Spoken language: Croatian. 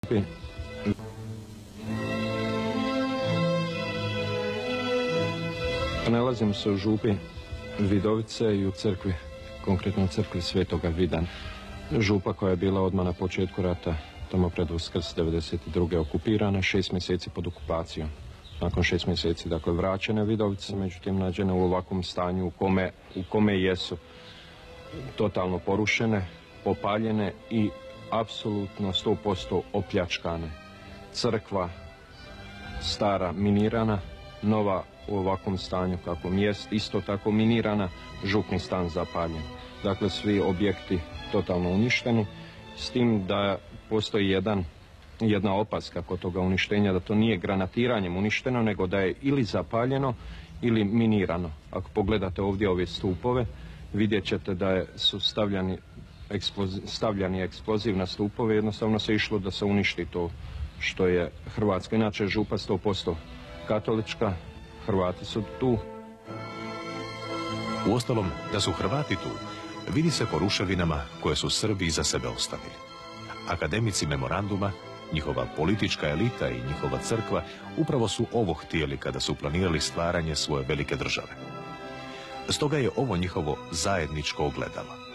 Nalazim se u župi Vidovice i u crkvi, konkretno u crkvi Svetoga Vidana. Župa koja je bila odmah na početku rata, tamo pred Uskrs 92. okupirana, 6 mjeseci pod okupacijom. Nakon 6 mjeseci, dakle, vraćene Vidovice, međutim nađene u ovakvom stanju u kome jesu totalno porušene, popaljene i apsolutno 100% opljačkane. Crkva stara minirana, nova u ovakvom stanju kakvom jest, isto tako minirana, župni stan zapaljen. Dakle, svi objekti totalno uništeni, s tim da postoji jedna opaska kod toga uništenja, da to nije granatiranjem uništeno, nego da je ili zapaljeno ili minirano. Ako pogledate ovdje ove stupove, vidjet ćete da su stavljani eksploziv na stupove, jednostavno se išlo da se uništi to što je Hrvatska. Inače, župa 100% katolička, Hrvati su tu. Uostalom, da su Hrvati tu, vidi se po ruševinama koje su Srbi iza sebe ostavili. Akademici memoranduma, njihova politička elita i njihova crkva upravo su ovo htjeli kada su planirali stvaranje svoje velike države. Stoga je ovo njihovo zajedničko ogledalo.